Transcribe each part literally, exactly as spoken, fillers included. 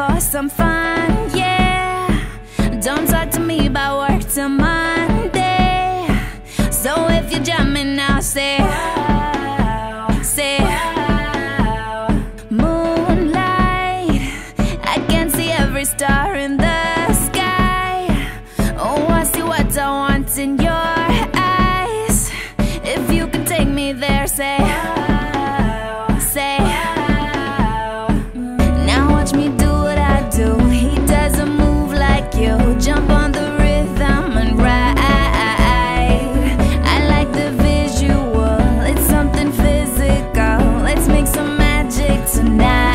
for some fun, yeah. Don't talk to me about work till Monday. So if you're jamming now, say wow, say wow. Moonlight, I can see every star in the sky. Oh, I see what I want in your eyes. If you can take me there, say wow, say wow. Now watch me do what I do. He doesn't move like you. Jump on the rhythm and ride. I like the visual, it's something physical. Let's make some magic tonight.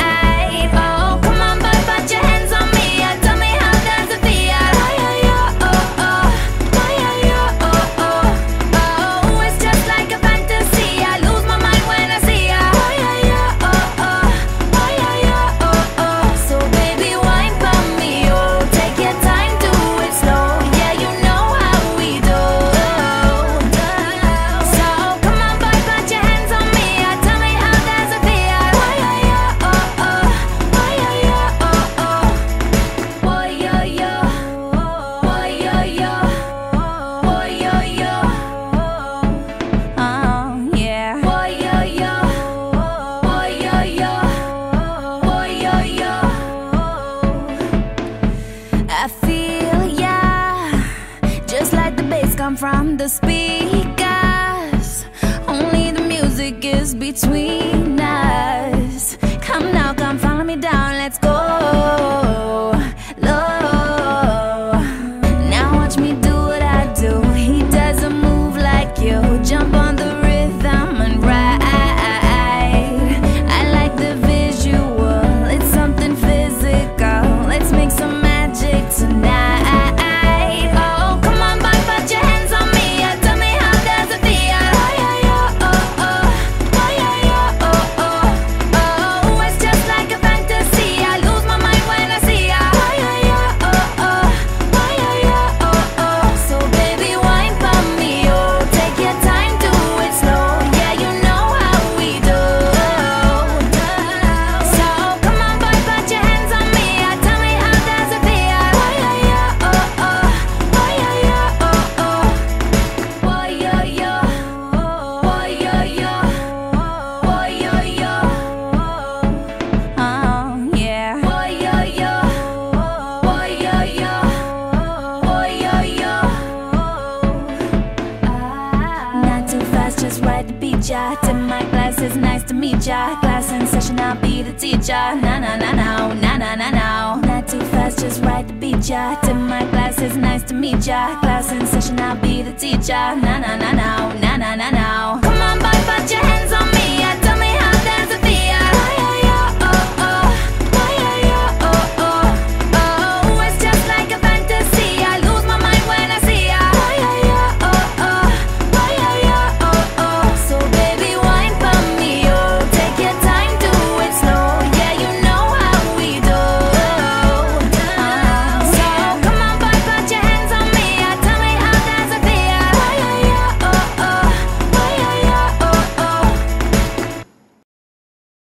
I feel ya, just like the bass come from the speakers. Only the music is between us. Come now, come follow me down, let's go low. Now watch me do what I do. He doesn't move like you. Jump on the rhythm and ride. I like the visual, it's something physical. Let's make some magic tonight. Oh, come on, boy, put your hands on me. Tell me how does it feel? Oh, yeah, yeah, oh, oh. Oh, yeah, yeah, oh, oh. Oh, it's just like a fantasy. I lose my mind when I see ya. Oh, yeah, yeah, oh, oh. Oh, yeah, yeah, oh, oh. So baby, wine for me, oh. Take your time, do it slow. Yeah, you know how we do. So come on, boy, put your hands on me. Tell me how does it feel? Oh, yeah, yeah, oh, oh. Oh, yeah, yeah, oh, oh. Woyoyo, woyoyo, woyoyo. Oh, yeah. Woyoyo, woyoyo, woyoyo. Not too fast, just right to beat ya. Tip my glasses, nice to meet ya. Class in session, I'll be the teacher. Na na na na, na na na na. Not too fast, just right to beat ya. Tip my glasses, nice to meet ya. Class in session, I'll be the teacher. Na na na na, na na na na. Come on, boy, put your hands.